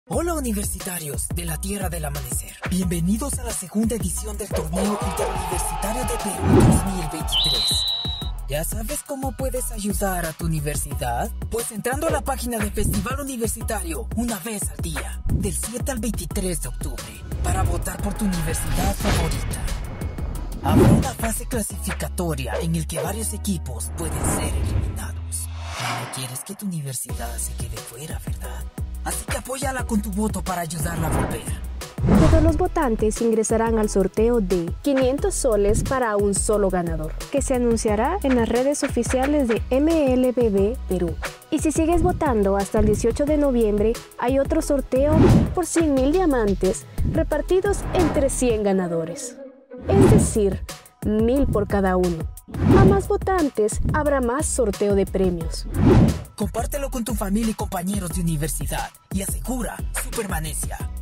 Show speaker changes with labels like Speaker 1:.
Speaker 1: Hola universitarios de la Tierra del Amanecer. Bienvenidos a la segunda edición del Torneo Interuniversitario de Perú 2023. ¿Ya sabes cómo puedes ayudar a tu universidad? Pues entrando a la página del Festival Universitario una vez al día, del 7 al 23 de octubre, para votar por tu universidad favorita. Habrá una fase clasificatoria en el que varios equipos pueden ser eliminados. No quieres que tu universidad se quede fuera, ¿verdad? Así que apóyala con tu voto para ayudarla a volver.
Speaker 2: Todos los votantes ingresarán al sorteo de 500 soles para un solo ganador, que se anunciará en las redes oficiales de MLBB Perú. Y si sigues votando hasta el 18 de noviembre, hay otro sorteo por 100.000 diamantes repartidos entre 100 ganadores. Es decir, 1.000 por cada uno. A más votantes, habrá más sorteo de premios.
Speaker 1: Compártelo con tu familia y compañeros de universidad y asegura su permanencia.